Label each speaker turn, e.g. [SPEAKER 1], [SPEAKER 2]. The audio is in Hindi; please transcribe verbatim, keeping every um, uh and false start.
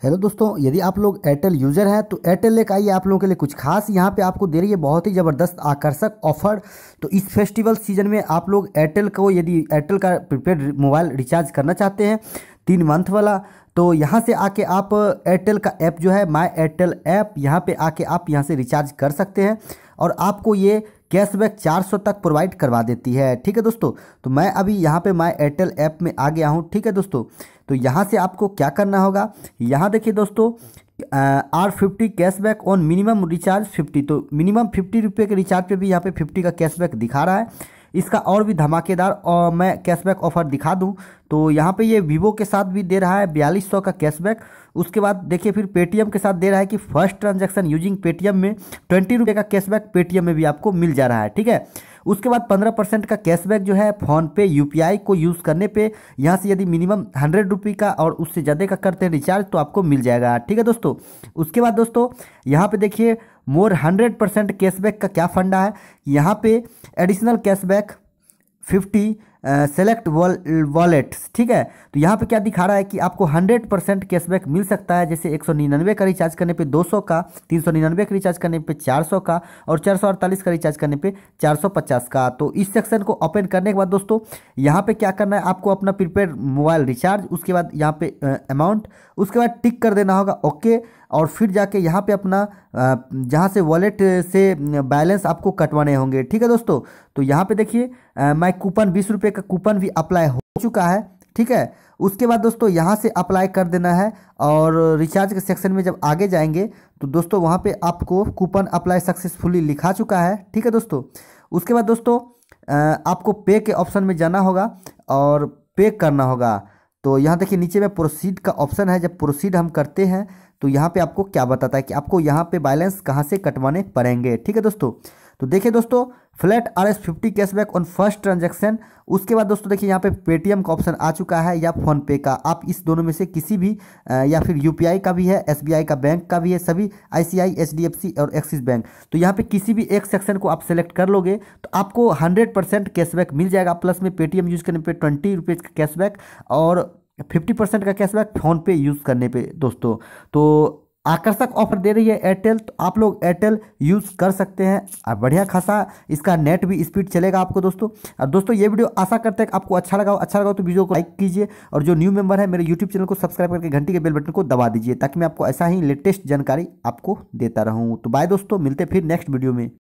[SPEAKER 1] हेलो दोस्तों, यदि आप लोग एयरटेल यूज़र हैं तो एयरटेल लेकर आइए आप लोगों के लिए कुछ खास। यहाँ पे आपको दे रही है बहुत ही ज़बरदस्त आकर्षक ऑफर। तो इस फेस्टिवल सीजन में आप लोग एयरटेल को यदि एयरटेल का प्रीपेड मोबाइल रिचार्ज करना चाहते हैं तीन मंथ वाला, तो यहाँ से आके आप एयरटेल का ऐप जो है माय एयरटेल ऐप, यहाँ पे आके आप यहाँ से रिचार्ज कर सकते हैं और आपको ये कैशबैक चार सौ तक प्रोवाइड करवा देती है। ठीक है दोस्तों, तो मैं अभी यहाँ पे माय एयरटेल ऐप में आ गया हूँ। ठीक है दोस्तों, तो यहाँ से आपको क्या करना होगा, यहाँ देखिए दोस्तों, R fifty cashback on minimum recharge fifty. तो मिनिमम फिफ्टी रुपये के रिचार्ज पे भी यहाँ पे फिफ्टी का कैशबैक दिखा रहा है। इसका और भी धमाकेदार और मैं कैशबैक ऑफर दिखा दूं तो यहाँ पे ये वीवो के साथ भी दे रहा है बयालीस सौ का कैशबैक। उसके बाद देखिए फिर पेटीएम के साथ दे रहा है कि फर्स्ट ट्रांजैक्शन यूजिंग पेटीएम में ट्वेंटी रुपये का कैशबैक पेटीएम में भी आपको मिल जा रहा है। ठीक है, उसके बाद पंद्रह परसेंट का कैशबैक जो है फ़ोनपे यूपीआई को यूज़ करने पे, यहाँ से यदि मिनिमम हंड्रेड रुपये का और उससे ज़्यादा का करते हैं रिचार्ज तो आपको मिल जाएगा। ठीक है दोस्तों, उसके बाद दोस्तों यहाँ पे देखिए मोर हंड्रेड परसेंट कैशबैक का क्या फंडा है। यहाँ पे additional cashback fifty select wallets. ठीक है, तो यहाँ पे क्या दिखा रहा है कि आपको हंड्रेड परसेंट कैशबैक मिल सकता है, जैसे एक सौ निन्यानवे का रिचार्ज करने पे दो सौ का, तीन सौ निन्यानवे का रिचार्ज करने पे चार सौ का और चार सौ अड़तालीस का रिचार्ज करने पे चार सौ पचास का। तो इस सेक्शन को ओपन करने के बाद दोस्तों यहाँ पे क्या करना है, आपको अपना प्रीपेड मोबाइल रिचार्ज, उसके बाद यहाँ पे अमाउंट, उसके बाद टिक कर देना होगा ओके, और फिर जाके यहाँ पे अपना जहाँ से वॉलेट से बैलेंस आपको कटवाने होंगे। ठीक है दोस्तों, तो यहाँ पे देखिए मैं कूपन बीस रुपये का कूपन भी अप्लाई हो चुका है। ठीक है, उसके बाद दोस्तों यहाँ से अप्लाई कर देना है और रिचार्ज के सेक्शन में जब आगे जाएंगे तो दोस्तों वहाँ पे आपको कूपन अप्लाई सक्सेसफुली लिखा चुका है। ठीक है दोस्तों, उसके बाद दोस्तों आपको पे के ऑप्शन में जाना होगा और पे करना होगा। तो यहाँ देखिए नीचे में प्रोसीड का ऑप्शन है। जब प्रोसीड हम करते हैं तो यहाँ पे आपको क्या बताता है कि आपको यहाँ पे बैलेंस कहाँ से कटवाने पड़ेंगे। ठीक है दोस्तों, तो देखिए दोस्तों flat R S fifty cashback on first transaction. उसके बाद दोस्तों देखिए यहाँ पे पेटीएम का ऑप्शन आ चुका है या फोन पे का, आप इस दोनों में से किसी भी या फिर यूपीआई का भी है, एसबीआई का बैंक का भी है, सभी आईसीआई, एचडीएफसी और एक्सिस बैंक। तो यहाँ पे किसी भी एक सेक्शन को आप सेलेक्ट कर लोगे तो आपको हंड्रेड परसेंट कैशबैक मिल जाएगा, प्लस में पेटीएम यूज करने पर ट्वेंटी रुपीज़ का कैशबैक और फिफ्टी परसेंट का कैशबैक फ़ोन पे यूज़ करने पे दोस्तों। तो आकर्षक ऑफर दे रही है एयरटेल, तो आप लोग एयरटेल यूज़ कर सकते हैं और बढ़िया खासा इसका नेट भी स्पीड चलेगा आपको दोस्तों। और दोस्तों ये वीडियो आशा करते हैं कि आपको अच्छा लगा हो। अच्छा लगा हो तो वीडियो को लाइक कीजिए और जो न्यू मेंबर है मेरे यूट्यूब चैनल को सब्सक्राइब करके घंटी के बेल बटन को दबा दीजिए ताकि मैं आपको ऐसा ही लेटेस्ट जानकारी आपको देता रहूँ। तो बाय दोस्तों, मिलते फिर नेक्स्ट वीडियो में।